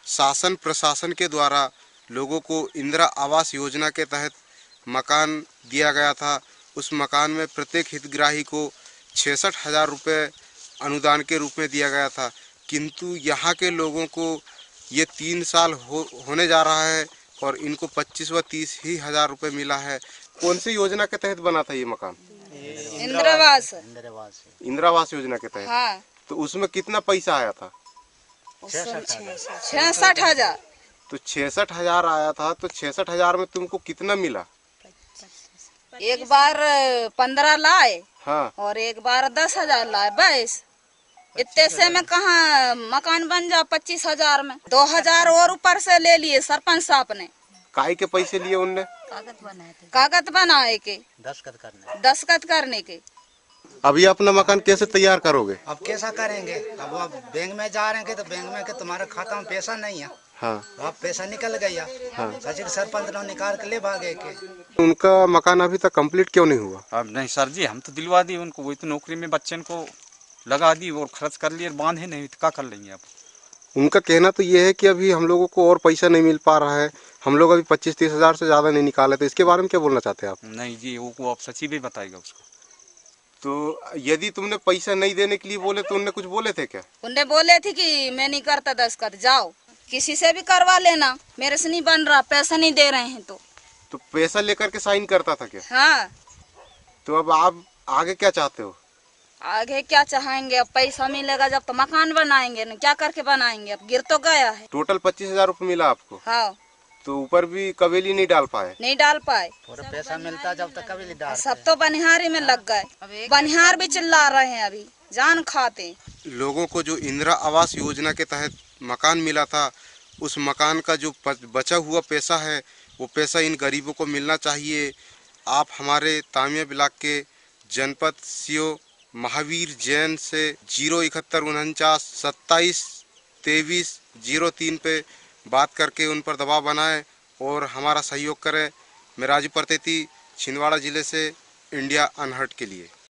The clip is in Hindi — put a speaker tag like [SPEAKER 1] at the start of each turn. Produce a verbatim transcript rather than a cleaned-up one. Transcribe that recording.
[SPEAKER 1] शासन प्रशासन के द्वारा लोगों को इंदिरा आवास योजना के तहत मकान दिया गया था। उस मकान में प्रत्येक हितग्राही को छियासठ हज़ार रुपये अनुदान के रूप में दिया गया था, किंतु यहाँ के लोगों को ये तीन साल हो होने जा रहा है और इनको पच्चीस व तीस ही हज़ार रुपये मिला है। कौन सी योजना के तहत बना था ये मकान?
[SPEAKER 2] इंदिरा आवास
[SPEAKER 1] इंदिरा आवास योजना के तहत।
[SPEAKER 2] हाँ।
[SPEAKER 1] तो उसमें कितना पैसा आया था?
[SPEAKER 2] छियासठ हजार।
[SPEAKER 1] तो छियासठ हजार आया था, तो छियासठ हजार में तुमको कितना मिला?
[SPEAKER 2] एक बार पंद्रह लाए।
[SPEAKER 1] हाँ।
[SPEAKER 2] और एक बार दस हजार लाए, बस इतने से में कहाँ मकान बन जा पच्चीस हजार में। दो हजार और ऊपर से ले लिए सरपंच साहब ने।
[SPEAKER 1] काहे के पैसे लिए उनने?
[SPEAKER 2] कागज बनाए थे। कागज बनाए के, दस्तखत करने दस्तखत करने के।
[SPEAKER 1] अभी अपना मकान कैसे तैयार करोगे?
[SPEAKER 3] अब कैसा करेंगे? अब आप बैंक में जा रहे हैं तो बैंक में के तुम्हारे खाता में पैसा नहीं है।
[SPEAKER 1] हाँ।
[SPEAKER 3] अब पैसा निकल गया। हाँ। सचिव सरपंच ने निकाल के ले भागे के।
[SPEAKER 1] उनका मकान अभी तक कंप्लीट क्यों नहीं हुआ?
[SPEAKER 4] अब नहीं सर जी, हम तो दिलवा दी उनको, वही तो नौकरी में बच्चे को लगा दी और खर्च कर लिए, बांधे नहीं तो क्या कर लेंगे अब।
[SPEAKER 1] उनका कहना तो ये है कि अभी हम लोगों को और पैसा नहीं मिल पा रहा है, हम लोग अभी पच्चीस तीस हजार से ज्यादा नहीं निकाले। तो इसके बारे में क्या बोलना चाहते हैं आप?
[SPEAKER 4] नहीं जी, वो अब सचिव ही बताएगा उसको।
[SPEAKER 1] तो यदि तुमने पैसा नहीं देने के लिए बोले तो उनने कुछ बोले थे क्या?
[SPEAKER 2] उनने बोले थे कि मैं नहीं करता दस्तखत, जाओ किसी से भी करवा लेना, मेरे से नहीं बन रहा, पैसा नहीं दे रहे हैं। तो
[SPEAKER 1] तो पैसा लेकर के साइन करता था क्या?
[SPEAKER 2] हाँ।
[SPEAKER 1] तो अब आप आगे क्या चाहते हो?
[SPEAKER 2] आगे क्या चाहेंगे? अब पैसा मिलेगा जब तो मकान बनाएंगे ना, क्या करके बनाएंगे? अब गिर तो गया है।
[SPEAKER 1] टोटल पच्चीस हजार रूपए मिला आपको?
[SPEAKER 2] हाँ।
[SPEAKER 1] तो ऊपर भी कवेली नहीं डाल पाए?
[SPEAKER 2] नहीं डाल पाए।
[SPEAKER 3] पूरा पैसा मिलता जब तक कवेली डाल।
[SPEAKER 2] सब तो बनिहारी में लग गए, बनिहार भी चिल्ला रहे हैं, अभी जान खाते।
[SPEAKER 1] लोगों को जो इंदिरा आवास योजना के तहत मकान मिला था, उस मकान का जो बचा हुआ पैसा है वो पैसा इन गरीबों को मिलना चाहिए। आप हमारे तामिया ब्लॉक के जनपद सीओ महावीर जैन से जीरो इकहत्तर उनचास सत्ताईस तेईस जीरो तीन पे बात करके उन पर दबाव बनाएं और हमारा सहयोग करें। मैं राजू परतेती, छिंदवाड़ा जिले से, इंडिया अनहर्ट के लिए।